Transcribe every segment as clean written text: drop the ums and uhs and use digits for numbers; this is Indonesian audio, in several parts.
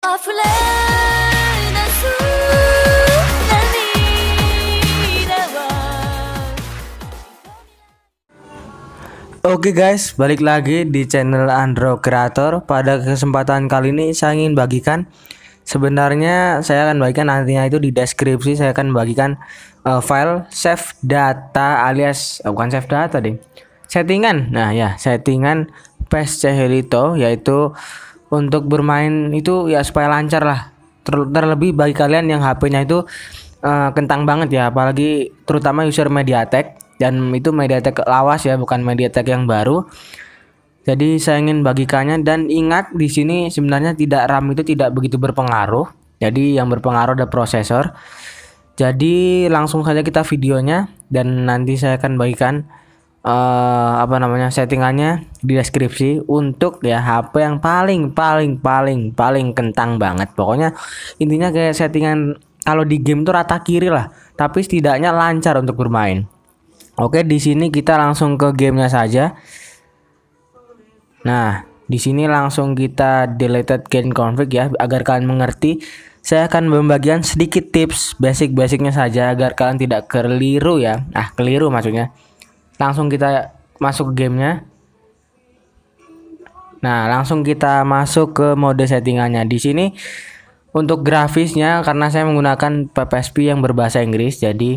Oke guys, balik lagi di channel Andro Creator. Pada kesempatan kali ini saya ingin bagikan, sebenarnya saya akan bagikan nantinya itu di deskripsi, saya akan bagikan file save data alias bukan save data deh, settingan. Nah ya, settingan PES Chehelito, yaitu untuk bermain itu ya supaya lancar lah. Terlebih bagi kalian yang HP-nya itu kentang banget ya, apalagi terutama user MediaTek. Dan itu MediaTek lawas ya, bukan MediaTek yang baru. Jadi saya ingin bagikannya, dan ingat di sini sebenarnya tidak RAM itu tidak begitu berpengaruh. Jadi yang berpengaruh ada prosesor. Jadi langsung saja kita videonya, dan nanti saya akan bagikan settingannya di deskripsi untuk ya HP yang paling kentang banget. Pokoknya intinya kayak settingan kalau di game tuh rata kiri lah, tapi setidaknya lancar untuk bermain. Oke, di sini kita langsung ke gamenya saja. Nah, di sini langsung kita deleted game config ya, agar kalian mengerti. Saya akan membagikan sedikit tips basic-basicnya saja agar kalian tidak keliru ya. Keliru maksudnya. Langsung kita masuk ke gamenya. Nah, langsung kita masuk ke mode settingannya. Di sini untuk grafisnya, karena saya menggunakan PPSP yang berbahasa Inggris, jadi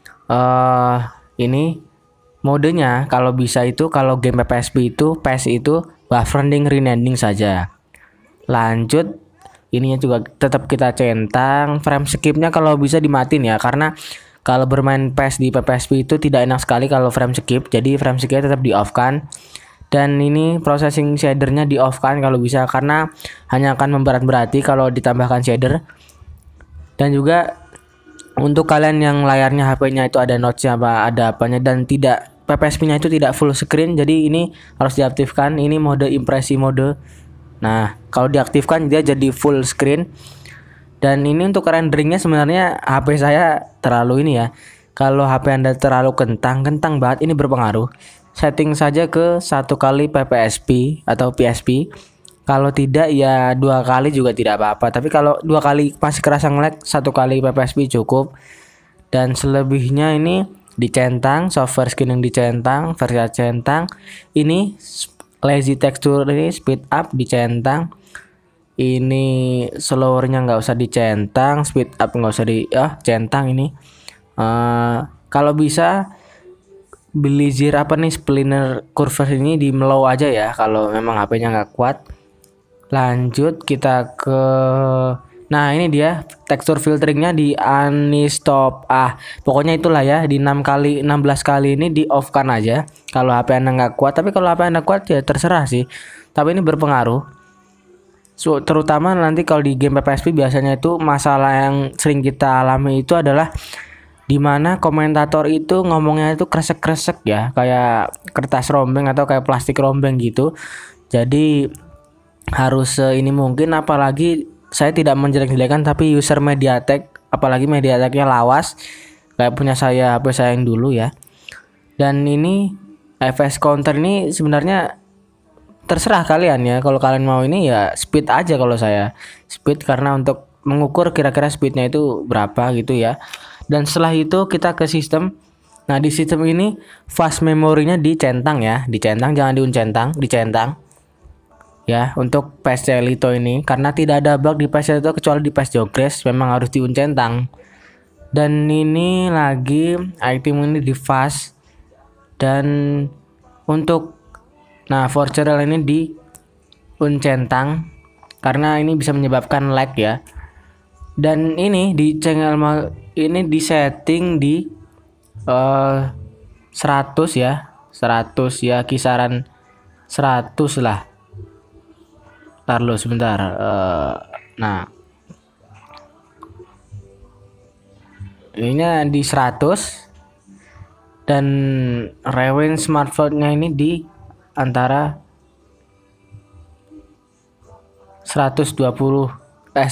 ini modenya kalau bisa itu, kalau game PPSP itu PES itu buffering renending saja. Lanjut, ininya juga tetap kita centang. Frame skipnya kalau bisa dimatiin ya, karena kalau bermain PES di PPSP itu tidak enak sekali kalau frame skip. Jadi frame skipnya tetap di off kan. Dan ini processing shadernya di off kan kalau bisa, karena hanya akan memberat-berati kalau ditambahkan shader. Dan juga untuk kalian yang layarnya HP-nya itu ada notch-nya ada apanya, dan tidak PPSP-nya itu tidak full screen, jadi ini harus diaktifkan. Ini mode impresi mode. Nah, kalau diaktifkan dia jadi full screen. Dan ini untuk renderingnya sebenarnya HP saya terlalu ini ya. Kalau HP Anda terlalu kentang banget, ini berpengaruh. Setting saja ke 1 kali PPSP atau PSP. Kalau tidak ya 2 kali juga tidak apa-apa. Tapi kalau 2 kali masih kerasa nge-lag, 1 kali PPSP cukup. Dan selebihnya ini dicentang, software skinning dicentang, versi centang. Ini lazy texture, ini speed up dicentang. Ini slowernya nggak usah dicentang, speed up nggak usah dicentang. Ini kalau bisa Bezier splinter curve ini di low aja ya, kalau memang HP-nya nggak kuat. Lanjut kita ke, nah ini dia tekstur filteringnya di unstop. Pokoknya itulah ya, di 16 kali ini di off kan aja kalau HP Anda nggak kuat. Tapi kalau HP Anda kuat ya terserah sih, tapi ini berpengaruh. Terutama nanti kalau di game PPSP biasanya itu masalah yang sering kita alami itu adalah dimana komentator itu ngomongnya itu kresek-kresek ya, kayak kertas rombeng atau kayak plastik rombeng gitu. Jadi harus ini mungkin, apalagi saya tidak menjelek-jelekan, tapi user MediaTek, apalagi MediaTeknya lawas kayak punya saya, HP saya yang dulu ya. Dan ini FPS counter ini sebenarnya terserah kalian ya, kalau kalian mau ini ya speed aja. Kalau saya speed karena untuk mengukur kira-kira speednya itu berapa gitu ya. Dan setelah itu kita ke sistem. Nah, di sistem ini fast memorinya dicentang ya, dicentang, jangan diuncentang, dicentang ya untuk PES Chehelito ini, karena tidak ada bug di PES Chehelito kecuali di PES Jogres, memang harus diuncentang. Dan ini lagi item ini di fast, dan untuk Forcerel ini di uncentang karena ini bisa menyebabkan lag ya. Dan ini di channel ini di setting di 100 ya, kisaran 100 lah. Ntar lo sebentar. Nah, ini di 100, dan rewind smartphone-nya ini di antara 118.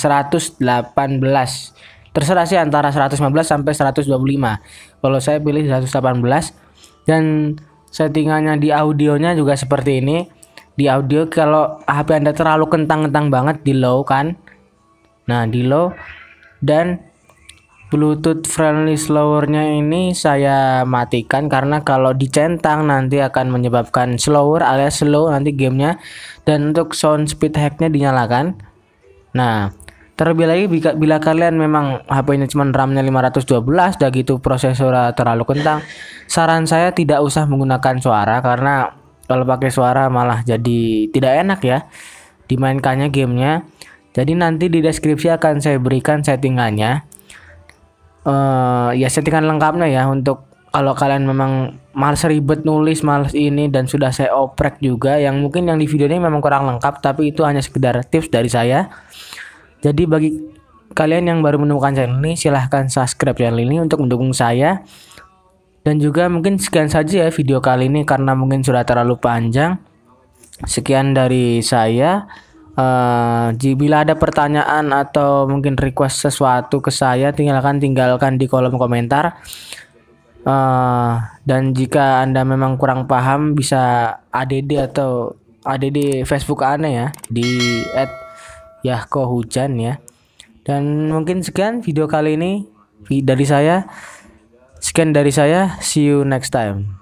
Terserah sih, antara 115 sampai 125. Kalau saya pilih 118. Dan settingannya di audionya juga seperti ini. Di audio kalau HP Anda terlalu kentang banget di low kan, Nah, di low, dan Bluetooth friendly slower-nya ini saya matikan karena kalau dicentang nanti akan menyebabkan slower alias slow nanti gamenya. Dan untuk sound speed hack-nya dinyalakan. Nah, terlebih lagi bila kalian memang HP-nya cuma RAM-nya 512 udah gitu prosesor terlalu kentang, saran saya tidak usah menggunakan suara karena kalau pakai suara malah jadi tidak enak ya dimainkannya gamenya. Jadi nanti di deskripsi akan saya berikan settingannya. Ya settingan lengkapnya ya untuk kalau kalian memang males ribet nulis, males ini, dan sudah saya oprek juga yang mungkin yang di video ini memang kurang lengkap, tapi itu hanya sekedar tips dari saya. Jadi bagi kalian yang baru menemukan channel ini, silahkan subscribe channel ini untuk mendukung saya. Dan juga mungkin sekian saja ya video kali ini karena mungkin sudah terlalu panjang. Sekian dari saya. Bila ada pertanyaan atau mungkin request sesuatu ke saya, tinggalkan di kolom komentar. Dan jika Anda memang kurang paham bisa ADD Facebook aneh ya di @yahkohujan ya. Dan mungkin sekian video kali ini dari saya. Sekian dari saya. See you next time.